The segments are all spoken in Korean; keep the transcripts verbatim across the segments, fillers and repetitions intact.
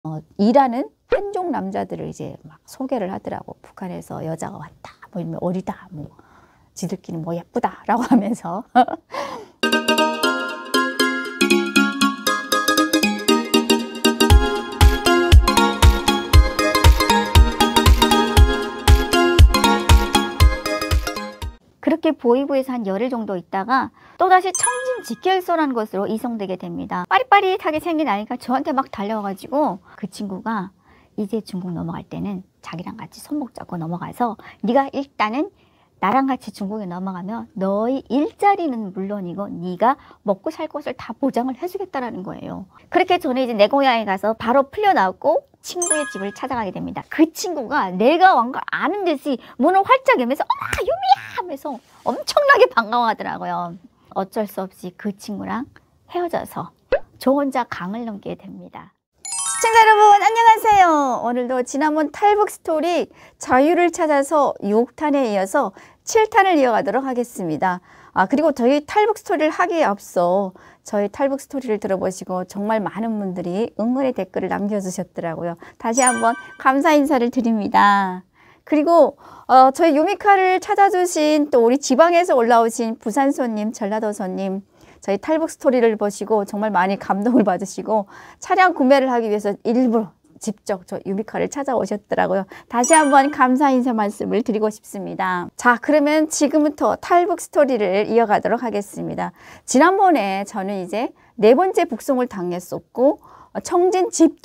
어, 일하는 한족 남자들을 이제 막 소개를 하더라고. 북한에서 여자가 왔다, 뭐 이러면 어리다, 뭐 지들끼리 뭐 예쁘다라고 하면서. 그렇게 보이부에서 한 열흘 정도 있다가 또다시 청진직결소라는 곳으로 이송되게 됩니다. 빠릿빠릿하게 생긴 아이가 저한테 막 달려와가지고 그 친구가 이제 중국 넘어갈 때는 자기랑 같이 손목 잡고 넘어가서 네가 일단은 나랑 같이 중국에 넘어가면 너의 일자리는 물론이고 네가 먹고 살 곳을 다 보장을 해주겠다라는 거예요. 그렇게 저는 이제 내 고향에 가서 바로 풀려나왔고 친구의 집을 찾아가게 됩니다. 그 친구가 내가 온 걸 아는 듯이 문을 활짝 열면서 어머 유미야 하면서 엄청나게 반가워하더라고요. 어쩔 수 없이 그 친구랑 헤어져서 저 혼자 강을 넘게 됩니다. 시청자 여러분 안녕하세요. 오늘도 지난번 탈북 스토리 자유를 찾아서 육 탄에 이어서 칠 탄을 이어가도록 하겠습니다. 아 그리고 저희 탈북 스토리를 하기에 앞서 저희 탈북 스토리를 들어보시고 정말 많은 분들이 응원의 댓글을 남겨주셨더라고요. 다시 한번 감사 인사를 드립니다. 그리고 어, 저희 유미카를 찾아주신 또 우리 지방에서 올라오신 부산 손님, 전라도 손님 저희 탈북 스토리를 보시고 정말 많이 감동을 받으시고 차량 구매를 하기 위해서 일부러 직접 저 유미카를 찾아오셨더라고요. 다시 한번 감사 인사 말씀을 드리고 싶습니다. 자, 그러면 지금부터 탈북 스토리를 이어가도록 하겠습니다. 지난번에 저는 이제 네 번째 북송을 당했었고 청진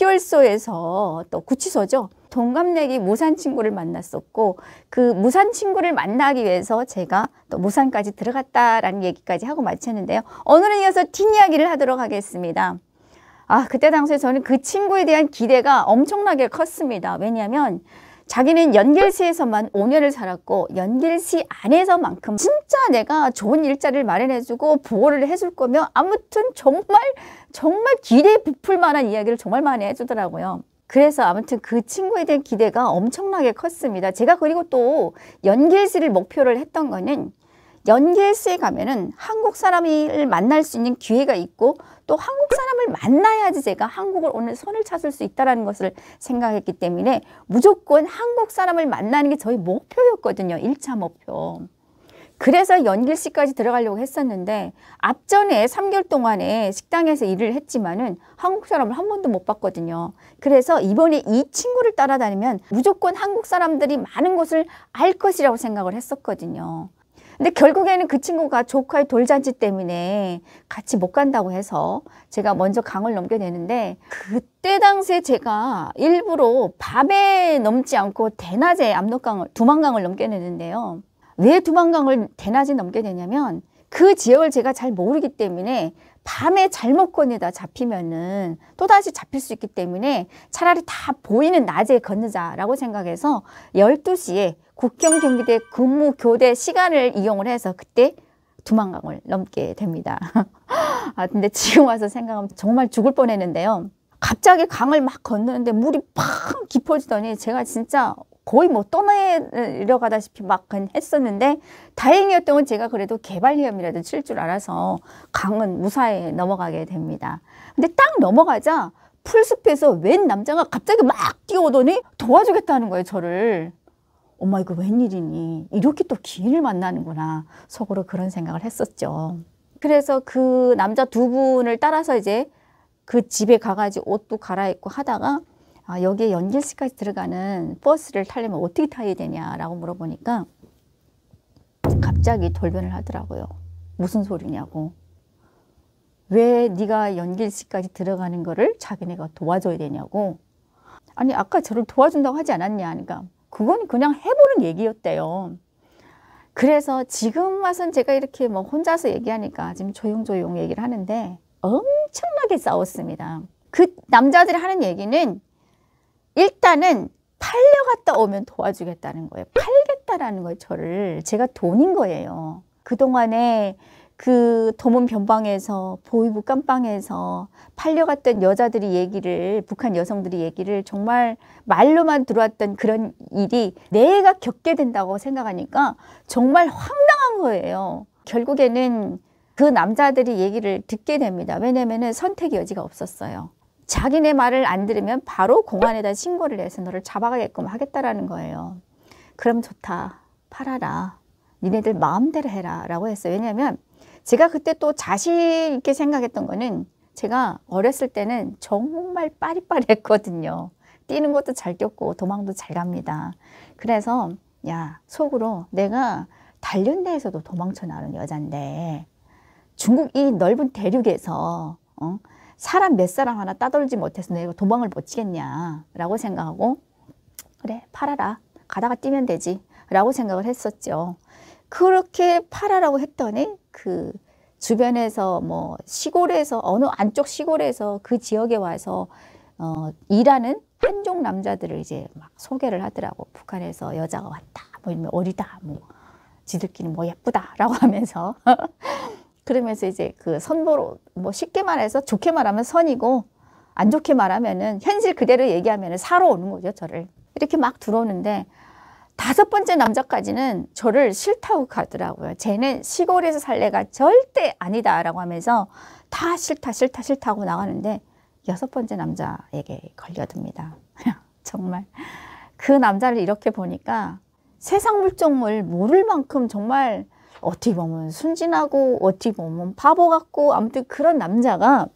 집결소에서 또 구치소죠. 동갑내기 무산 친구를 만났었고 그 무산 친구를 만나기 위해서 제가 또 무산까지 들어갔다라는 얘기까지 하고 마쳤는데요. 오늘은 이어서 뒷이야기를 하도록 하겠습니다. 아 그때 당시에 저는 그 친구에 대한 기대가 엄청나게 컸습니다. 왜냐하면 자기는 연길시에서만 오 년을 살았고 연길시 안에서만큼 진짜 내가 좋은 일자리를 마련해주고 보호를 해줄 거면 아무튼 정말 정말 기대에 부풀 만한 이야기를 정말 많이 해주더라고요. 그래서 아무튼 그 친구에 대한 기대가 엄청나게 컸습니다. 제가 그리고 또 연길시를 목표를 했던 거는 연길시에 가면은 한국 사람을 만날 수 있는 기회가 있고 또 한국 사람을 만나야지 제가 한국을 오늘 손을 찾을 수 있다는 것을 생각했기 때문에 무조건 한국 사람을 만나는 게 저희 목표였거든요. 일 차 목표. 그래서 연길시까지 들어가려고 했었는데 앞전에 삼 개월 동안에 식당에서 일을 했지만은 한국 사람을 한 번도 못 봤거든요. 그래서 이번에 이 친구를 따라다니면 무조건 한국 사람들이 많은 곳을 알 것이라고 생각을 했었거든요. 근데 결국에는 그 친구가 조카의 돌잔치 때문에 같이 못 간다고 해서 제가 먼저 강을 넘게 되는데 그때 당시에 제가 일부러 밤에 넘지 않고 대낮에 압록강을 두만강을 넘게 되는데요. 왜 두만강을 대낮에 넘게 되냐면 그 지역을 제가 잘 모르기 때문에 밤에 잘못 건너다 잡히면은 또다시 잡힐 수 있기 때문에 차라리 다 보이는 낮에 건너자라고 생각해서 열두 시에 국경경비대 근무 교대 시간을 이용을 해서 그때 두만강을 넘게 됩니다. 아 근데 지금 와서 생각하면 정말 죽을 뻔했는데요. 갑자기 강을 막 건너는데 물이 팍 깊어지더니 제가 진짜 거의 뭐 떠내려가다시피 막 했었는데 다행이었던 건 제가 그래도 개발위험이라도 칠 줄 알아서 강은 무사히 넘어가게 됩니다. 근데 딱 넘어가자 풀숲에서 웬 남자가 갑자기 막 뛰어오더니 도와주겠다는 거예요, 저를. 엄마 이거 웬일이니? 이렇게 또 기인을 만나는구나. 속으로 그런 생각을 했었죠. 그래서 그 남자 두 분을 따라서 이제 그 집에 가가지고 옷도 갈아입고 하다가 아, 여기에 연길시까지 들어가는 버스를 타려면 어떻게 타야 되냐라고 물어보니까 갑자기 돌변을 하더라고요. 무슨 소리냐고. 왜 네가 연길시까지 들어가는 거를 자기네가 도와줘야 되냐고. 아니 아까 저를 도와준다고 하지 않았냐. 그러니까 그건 그냥 해보는 얘기였대요. 그래서 지금 와선 제가 이렇게 뭐 혼자서 얘기하니까 지금 조용조용 얘기를 하는데 엄청나게 싸웠습니다. 그 남자들이 하는 얘기는 일단은 팔려갔다 오면 도와주겠다는 거예요. 팔겠다라는 거예요, 저를. 제가 돈인 거예요. 그동안에 그 도문 변방에서 보이부 깜방에서 팔려갔던 여자들이 얘기를 북한 여성들이 얘기를 정말 말로만 들어왔던 그런 일이 내가 겪게 된다고 생각하니까 정말 황당한 거예요. 결국에는 그 남자들이 얘기를 듣게 됩니다. 왜냐면은 선택의 여지가 없었어요. 자기네 말을 안 들으면 바로 공안에다 신고를 해서 너를 잡아가게끔 하겠다라는 거예요. 그럼 좋다. 팔아라. 니네들 마음대로 해라 라고 했어요. 왜냐하면 제가 그때 또 자신 있게 생각했던 거는 제가 어렸을 때는 정말 빠리빠리했거든요. 뛰는 것도 잘 뛰었고 도망도 잘 갑니다. 그래서 야, 속으로 내가 단련대에서도 도망쳐 나오는 여잔데 중국 이 넓은 대륙에서 어? 사람 몇 사람 하나 따돌지 못해서 내가 도망을 못 치겠냐 라고 생각하고 그래 팔아라. 가다가 뛰면 되지 라고 생각을 했었죠. 그렇게 팔아라고 했더니 그 주변에서 뭐 시골에서 어느 안쪽 시골에서 그 지역에 와서 어, 일하는 한족 남자들을 이제 막 소개를 하더라고. 북한에서 여자가 왔다, 뭐 어리다, 뭐 지들끼리 뭐 예쁘다 라고 하면서 그러면서 이제 그 선보로 뭐 쉽게 말해서 좋게 말하면 선이고 안 좋게 말하면은 현실 그대로 얘기하면은 사러 오는 거죠. 저를 이렇게 막 들어오는데 다섯 번째 남자까지는 저를 싫다고 가더라고요. 쟤는 시골에서 살래가 절대 아니다라고 하면서 다 싫다 싫다 싫다고 나가는데 여섯 번째 남자에게 걸려듭니다. 정말 그 남자를 이렇게 보니까 세상 물정을 모를 만큼 정말 어떻게 보면 순진하고 어떻게 보면 바보 같고 아무튼 그런 남자가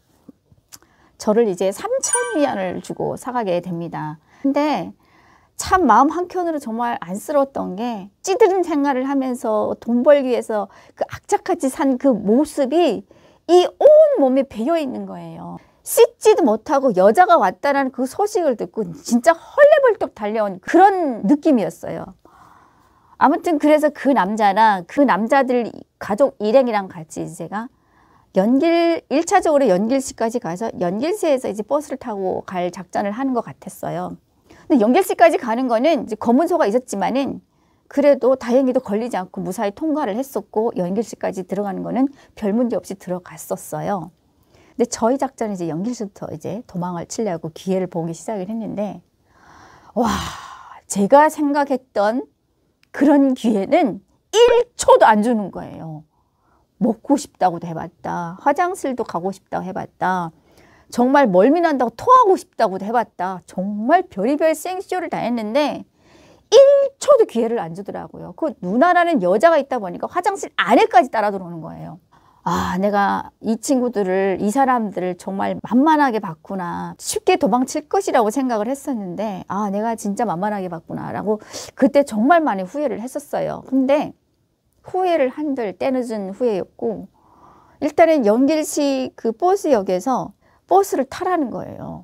저를 이제 삼천 위안을 주고 사가게 됩니다. 근데 참 마음 한켠으로 정말 안쓰러웠던 게 찌들은 생활을 하면서 돈 벌기 위해서 그 악착같이 산 그 모습이 이 온 몸에 배어 있는 거예요. 씻지도 못하고 여자가 왔다는 그 소식을 듣고 진짜 헐레벌떡 달려온 그런 느낌이었어요. 아무튼 그래서 그 남자랑 그 남자들 가족 일행이랑 같이 제가 연길 일 차적으로 연길시까지 가서 연길시에서 이제 버스를 타고 갈 작전을 하는 것 같았어요. 근데 연길시까지 가는 거는 이제 검문소가 있었지만은 그래도 다행히도 걸리지 않고 무사히 통과를 했었고 연길시까지 들어가는 거는 별 문제 없이 들어갔었어요. 근데 저희 작전이 이제 연길시부터 이제 도망을 치려고 기회를 보기 시작을 했는데 와, 제가 생각했던 그런 기회는 일 초도 안 주는 거예요. 먹고 싶다고도 해봤다. 화장실도 가고 싶다고 해봤다. 정말 멀미 난다고 토하고 싶다고도 해봤다. 정말 별의별 생쇼를 다 했는데 일 초도 기회를 안 주더라고요. 그 누나라는 여자가 있다 보니까 화장실 안에까지 따라 들어오는 거예요. 아, 내가 이 친구들을, 이 사람들을 정말 만만하게 봤구나. 쉽게 도망칠 것이라고 생각을 했었는데 아, 내가 진짜 만만하게 봤구나 라고 그때 정말 많이 후회를 했었어요. 근데 후회를 한들 때늦은 후회였고 일단은 연길시 그 버스역에서 버스를 타라는 거예요.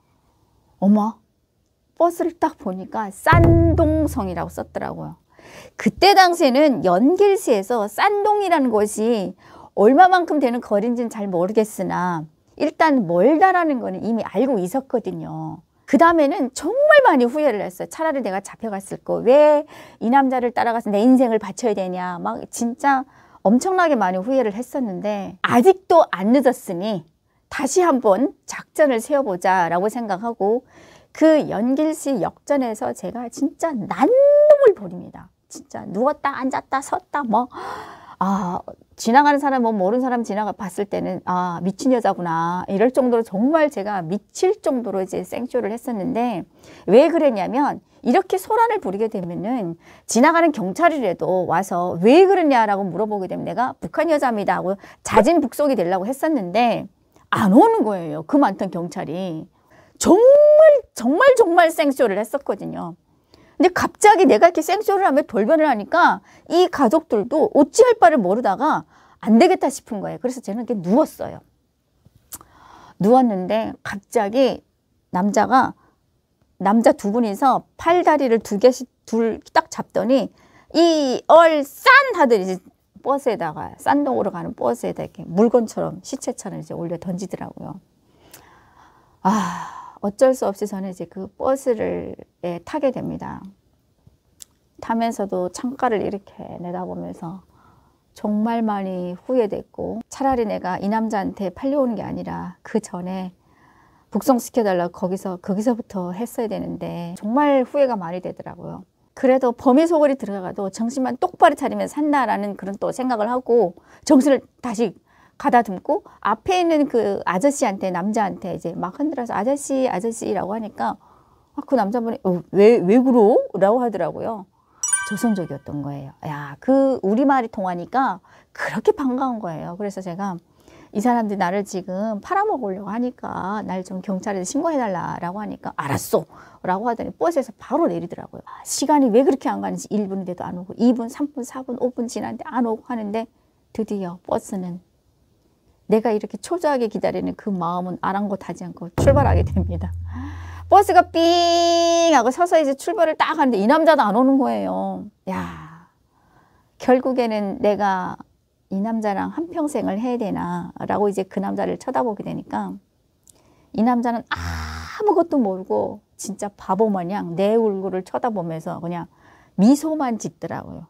어머, 버스를 딱 보니까 싼동성이라고 썼더라고요. 그때 당시에는 연길시에서 싼동이라는 곳이 얼마만큼 되는 거리인지는 잘 모르겠으나 일단 멀다라는 거는 이미 알고 있었거든요. 그 다음에는 정말 많이 후회를 했어요. 차라리 내가 잡혀갔을 거 왜 이 남자를 따라가서 내 인생을 바쳐야 되냐 막 진짜 엄청나게 많이 후회를 했었는데 아직도 안 늦었으니 다시 한번 작전을 세워보자 라고 생각하고 그 연길시 역전에서 제가 진짜 난동을 벌입니다. 진짜 누웠다 앉았다 섰다 뭐 아, 지나가는 사람, 뭐 모르는 사람 지나가 봤을 때는 아, 미친 여자구나 이럴 정도로 정말 제가 미칠 정도로 이제 생쇼를 했었는데 왜 그랬냐면 이렇게 소란을 부리게 되면은 지나가는 경찰이라도 와서 왜 그러냐라고 물어보게 되면 내가 북한 여자입니다 하고 자진북속이 되려고 했었는데 안 오는 거예요. 그 많던 경찰이. 정말 정말 정말 생쇼를 했었거든요. 근데 갑자기 내가 이렇게 생쇼를 하며 돌변을 하니까 이 가족들도 어찌할 바를 모르다가 안 되겠다 싶은 거예요. 그래서 저는 이렇게 누웠어요. 누웠는데 갑자기 남자가 남자 두 분이서 팔다리를 두 개씩 둘 딱 잡더니 이 얼싼 하더니 이제 버스에다가 싼동으로 가는 버스에다 이렇게 물건처럼 시체처럼 이제 올려 던지더라고요. 아. 어쩔 수 없이 저는 이제 그 버스를 예, 타게 됩니다. 타면서도 창가를 이렇게 내다보면서 정말 많이 후회됐고 차라리 내가 이 남자한테 팔려오는 게 아니라 그 전에 북송시켜달라고 거기서 거기서부터 했어야 되는데 정말 후회가 많이 되더라고요. 그래도 범위 소굴이 들어가도 정신만 똑바로 차리면 산다라는 그런 또 생각을 하고 정신을 다시 가다듬고 앞에 있는 그 아저씨한테 남자한테 이제 막 흔들어서 아저씨 아저씨라고 하니까 아, 그 남자분이 어, 왜, 왜 그러? 라고 하더라고요. 조선족이었던 거예요. 야, 그 우리말이 통하니까 그렇게 반가운 거예요. 그래서 제가 이 사람들이 나를 지금 팔아먹으려고 하니까 날 좀 경찰에 신고해달라고 하니까 알았어 라고 하더니 버스에서 바로 내리더라고요. 시간이 왜 그렇게 안 가는지 일 분인데도 안 오고 이 분, 삼 분, 사 분, 오 분 지났는데 안 오고 하는데 드디어 버스는 내가 이렇게 초조하게 기다리는 그 마음은 아랑곳하지 않고 출발하게 됩니다. 버스가 삥 하고 서서 이제 출발을 딱 하는데 이 남자도 안 오는 거예요. 야, 결국에는 내가 이 남자랑 한평생을 해야 되나 라고 이제 그 남자를 쳐다보게 되니까 이 남자는 아무것도 모르고 진짜 바보 마냥 내 얼굴을 쳐다보면서 그냥 미소만 짓더라고요.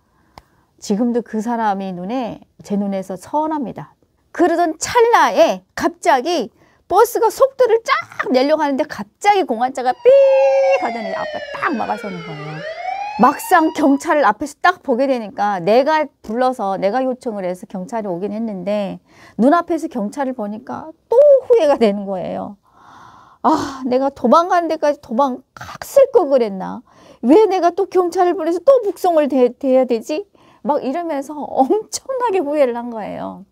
지금도 그 사람이 눈에 제 눈에서 선합니다. 그러던 찰나에 갑자기 버스가 속도를 쫙 내려고 하는데 갑자기 공안차가 삐 하더니 앞에 딱 막아서는 거예요. 막상 경찰을 앞에서 딱 보게 되니까 내가 불러서 내가 요청을 해서 경찰이 오긴 했는데 눈앞에서 경찰을 보니까 또 후회가 되는 거예요. 아, 내가 도망가는 데까지 도망갔을 걸 그랬나? 왜 내가 또 경찰을 보내서 또 북송을 대, 대야 되지? 막 이러면서 엄청나게 후회를 한 거예요.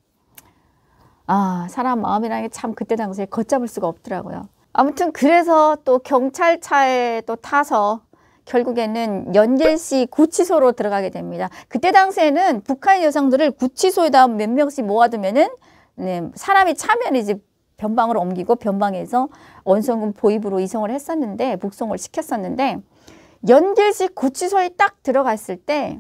아, 사람 마음이라는 게 참 그때 당시에 걷잡을 수가 없더라고요. 아무튼 그래서 또 경찰차에 또 타서 결국에는 연길시 구치소로 들어가게 됩니다. 그때 당시에는 북한 여성들을 구치소에다 몇 명씩 모아두면은 네, 사람이 차면 이제 변방으로 옮기고 변방에서 원성군 보입으로 이송을 했었는데 북송을 시켰었는데 연길시 구치소에 딱 들어갔을 때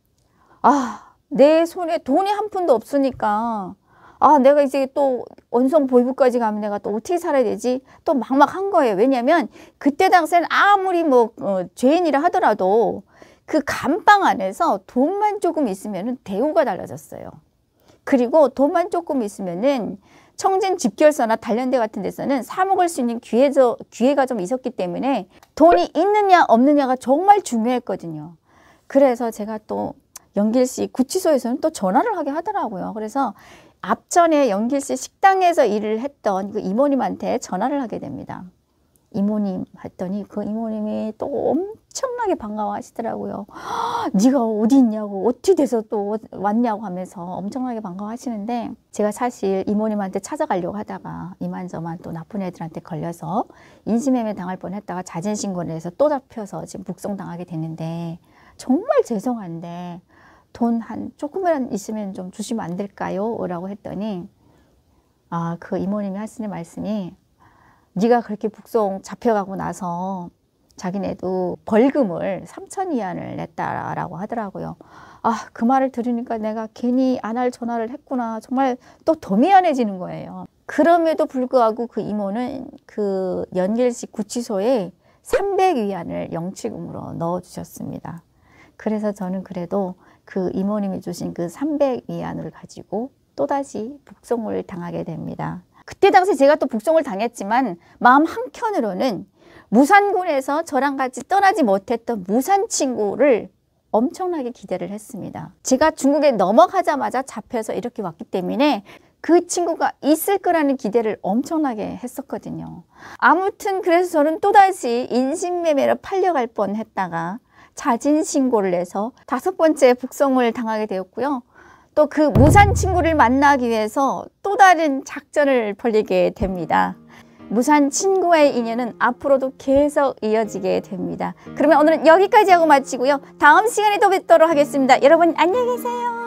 아, 내 손에 돈이 한 푼도 없으니까 아, 내가 이제 또 원성 보이부까지 가면 내가 또 어떻게 살아야 되지? 또 막막한 거예요. 왜냐면 그때 당시에는 아무리 뭐 어, 죄인이라 하더라도 그 감방 안에서 돈만 조금 있으면은 대우가 달라졌어요. 그리고 돈만 조금 있으면은 청진 집결소나 단련대 같은 데서는 사 먹을 수 있는 기회저, 기회가 좀 있었기 때문에 돈이 있느냐 없느냐가 정말 중요했거든요. 그래서 제가 또 연길시 구치소에서는 또 전화를 하게 하더라고요. 그래서 앞전에 연길시 식당에서 일을 했던 그 이모님한테 전화를 하게 됩니다. 이모님 했더니 그 이모님이 또 엄청나게 반가워하시더라고요. 네가 어디 있냐고 어떻게 돼서 또 왔냐고 하면서 엄청나게 반가워하시는데 제가 사실 이모님한테 찾아가려고 하다가 이만저만 또 나쁜 애들한테 걸려서 인신매매 당할 뻔했다가 자진신고를 해서 또 잡혀서 지금 북송당하게 됐는데 정말 죄송한데 돈 한 조금만 있으면 좀 주시면 안 될까요? 라고 했더니 아, 그 이모님이 하시는 말씀이 네가 그렇게 북송 잡혀가고 나서 자기네도 벌금을 삼천 위안을 냈다라고 하더라고요. 아, 그 말을 들으니까 내가 괜히 안 할 전화를 했구나. 정말 또 더 미안해지는 거예요. 그럼에도 불구하고 그 이모는 그 연길시 구치소에 삼백 위안을 영치금으로 넣어주셨습니다. 그래서 저는 그래도 그 이모님이 주신 그 삼백 위안을 가지고 또다시 북송을 당하게 됩니다. 그때 당시 제가 또 북송을 당했지만 마음 한켠으로는 무산군에서 저랑 같이 떠나지 못했던 무산 친구를 엄청나게 기대를 했습니다. 제가 중국에 넘어가자마자 잡혀서 이렇게 왔기 때문에 그 친구가 있을 거라는 기대를 엄청나게 했었거든요. 아무튼 그래서 저는 또다시 인신매매로 팔려갈 뻔했다가 자진신고를 해서 다섯 번째 북송을 당하게 되었고요. 또 그 무산 친구를 만나기 위해서 또 다른 작전을 벌이게 됩니다. 무산 친구와의 인연은 앞으로도 계속 이어지게 됩니다. 그러면 오늘은 여기까지 하고 마치고요. 다음 시간에 또 뵙도록 하겠습니다. 여러분 안녕히 계세요.